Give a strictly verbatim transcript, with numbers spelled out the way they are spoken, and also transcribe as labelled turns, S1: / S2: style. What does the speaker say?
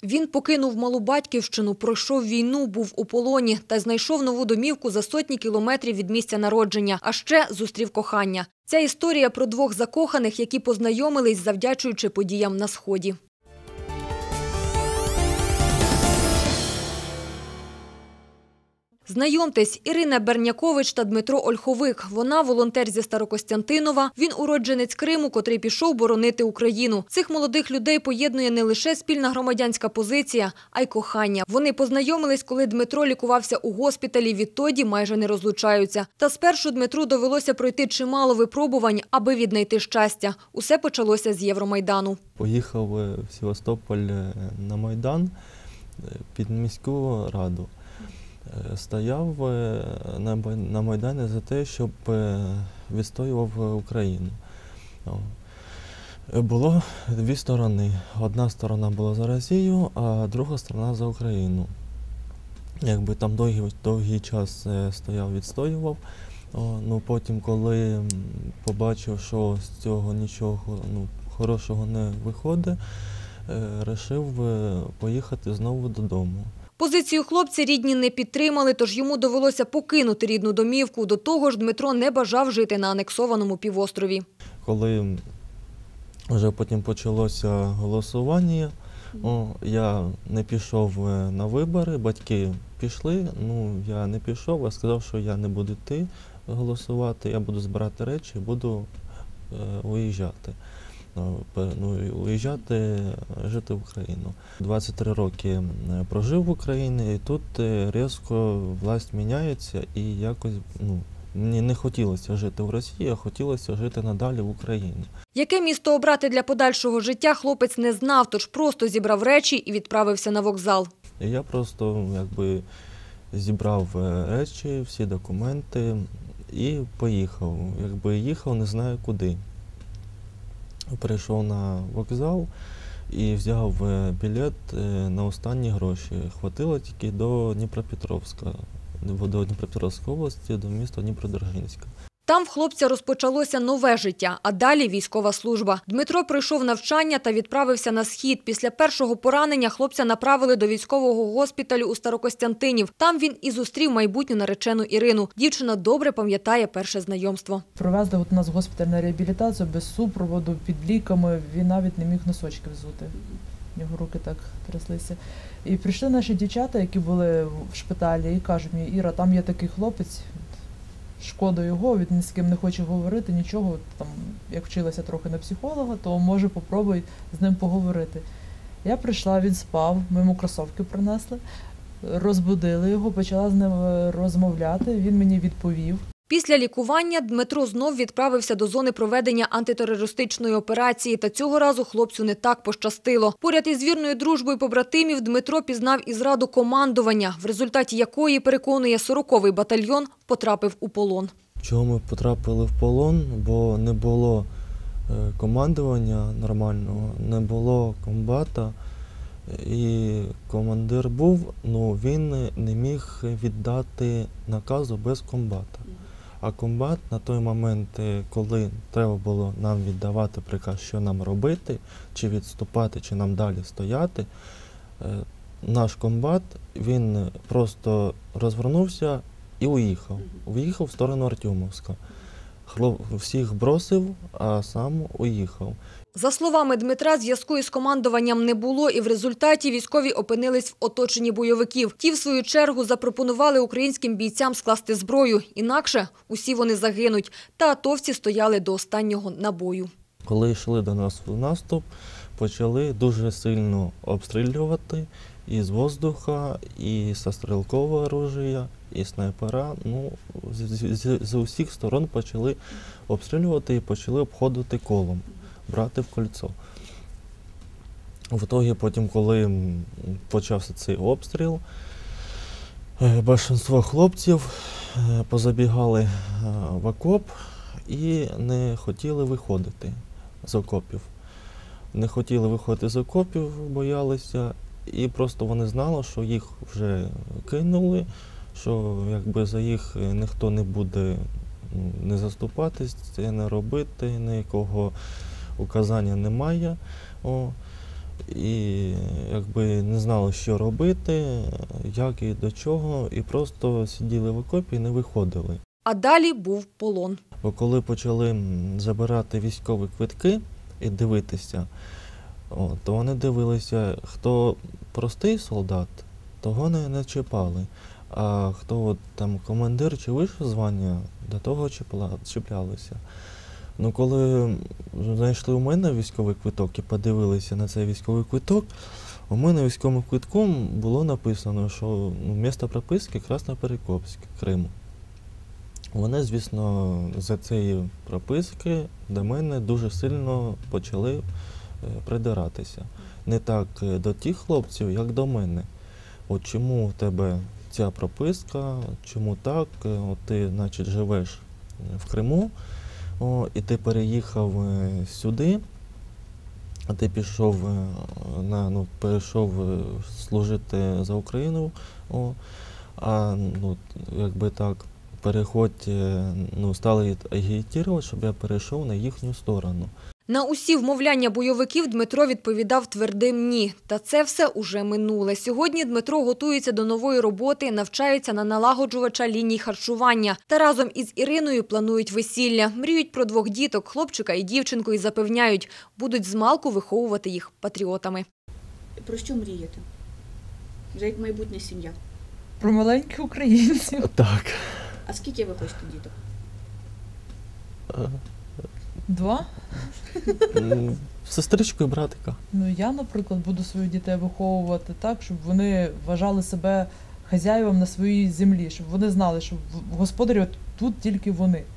S1: Він покинув малу батьківщину, пройшов війну, був у полоні та знайшов нову домівку за сотні кілометрів від місця народження, а ще зустрів кохання. Ця історія про двох закоханих, які познайомились, завдячуючи подіям на Сході. Знайомтесь, Ірина Бернякович та Дмитро Ольховик. Вона – волонтер зі Старокостянтинова, він – уродженець Криму, котрий пішов боронити Україну. Цих молодих людей поєднує не лише спільна громадянська позиція, а й кохання. Вони познайомились, коли Дмитро лікувався у госпіталі, відтоді майже не розлучаються. Та спершу Дмитру довелося пройти чимало випробувань, аби віднайти щастя. Усе почалося з Євромайдану.
S2: Поїхав в Севастополь на Майдан під міську раду. Стояв на Майдані за те, щоб відстоював Україну. Було дві сторони. Одна сторона була за Росію, а друга сторона за Україну. Якби там довгий, довгий час стояв, відстоював. Ну, потім, коли побачив, що з цього нічого ну, хорошого не виходить, вирішив поїхати знову додому.
S1: Позицію хлопця рідні не підтримали, тож йому довелося покинути рідну домівку. До того ж, Дмитро не бажав жити на анексованому півострові.
S2: Коли вже потім почалося голосування, о, я не пішов на вибори, батьки пішли, ну я не пішов, я сказав, що я не буду йти голосувати, я буду збирати речі і буду е, виїжджати. Ну, уїжджати, жити в Україну. двадцять три роки прожив в Україні, і тут різко власть міняється, і якось ну, мені не хотілося жити в Росії, а хотілося жити надалі в Україні.
S1: Яке місто обрати для подальшого життя, хлопець не знав, тож просто зібрав речі і відправився на вокзал.
S2: І я просто якби зібрав речі, всі документи і поїхав. Якби їхав, не знаю куди. Прийшов на вокзал і взяв білет на останні гроші. Хватило тільки до Дніпропетровська, до Дніпропетровської області, до міста Дніпродзержинська.
S1: Там в хлопця розпочалося нове життя, а далі військова служба. Дмитро пройшов навчання та відправився на Схід. Після першого поранення хлопця направили до військового госпіталю у Старокостянтинів. Там він і зустрів майбутню наречену Ірину. Дівчина добре пам'ятає перше знайомство.
S3: Привезли от нас в госпіталь на реабілітацію без супроводу, під ліками. Він навіть не міг носочки взути. У нього руки так тряслися. І прийшли наші дівчата, які були в шпиталі, і кажуть мені: Іра, там є такий хлопець, шкода його, він ні з ким не хоче говорити, нічого, там, як вчилася трохи на психолога, то може попробуй з ним поговорити. Я прийшла, він спав, ми йому кросівки принесли, розбудили його, почала з ним розмовляти, він мені відповів.
S1: Після лікування Дмитро знов відправився до зони проведення антитерористичної операції, та цього разу хлопцю не так пощастило. Поряд із вірною дружбою побратимів Дмитро пізнав і зраду командування, в результаті якої, переконує, сороковий батальйон потрапив у полон.
S2: Чого ми потрапили в полон? Бо не було командування нормального, не було комбата. І командир був, ну він не міг віддати наказу без комбата. А комбат на той момент, коли треба було нам віддавати приказ, що нам робити, чи відступати, чи нам далі стояти, наш комбат, він просто розвернувся і уїхав. Уїхав в сторону Артемовська. Всіх бросив, а сам уїхав.
S1: За словами Дмитра, зв'язку із командуванням не було, і в результаті військові опинились в оточенні бойовиків. Ті, в свою чергу, запропонували українським бійцям скласти зброю, інакше усі вони загинуть. Та атовці стояли до останнього набою.
S2: Коли йшли до нас в наступ, почали дуже сильно обстрілювати і з воздуха, і зі стрілкового оружия, і снайпера. Ну, з, з, з усіх сторон почали обстрілювати і почали обходити колом, брати в кольцо. В ітогі потім, коли почався цей обстріл, більшість хлопців позабігали в окоп і не хотіли виходити з окопів. Не хотіли виходити з окопів, боялися, і просто вони знали, що їх вже кинули, що якби за їх ніхто не буде не заступатись, не робити, ніякого указання немає. О. і якби не знали, що робити, як і до чого, і просто сиділи в окопі і не виходили.
S1: А далі був полон.
S2: Бо коли почали м, забирати військові квитки і дивитися, о, то вони дивилися, хто простий солдат, того не, не чіпали. А хто от, там командир чи вище звання, до того чіпла, чіплялися. Ну, коли знайшли у мене військовий квиток і подивилися на цей військовий квиток, у мене військовим квитком було написано, що ну, місто прописки Красноперекопськ, Крим. Вони, звісно, за цієї прописки до мене дуже сильно почали е, придиратися. Не так е, до тих хлопців, як до мене. От чому в тебе ця прописка, чому так, е, от ти, значить, живеш в Криму, о, і ти переїхав е, сюди, а ти пішов е, на, ну, перейшов е, служити за Україну, о, а ну, якби так, переходь, е, ну, стали агітувати, щоб я перейшов на їхню сторону.
S1: На усі вмовляння бойовиків Дмитро відповідав твердим «ні». Та це все уже минуле. Сьогодні Дмитро готується до нової роботи, навчається на налагоджувача ліній харчування. Та разом із Іриною планують весілля. Мріють про двох діток – хлопчика і дівчинку, і запевняють – будуть змалку виховувати їх патріотами.
S4: Про що мрієте? Вже як майбутня сім'я.
S3: Про маленьких українців.
S2: Так.
S4: А скільки ви хочете діток?
S2: Е,
S3: Два.
S2: м, Сестричку і братика.
S3: Ну, я, наприклад, буду своїх дітей виховувати так, щоб вони вважали себе хазяєвом на своїй землі, щоб вони знали, що в- господарі от тут тільки вони.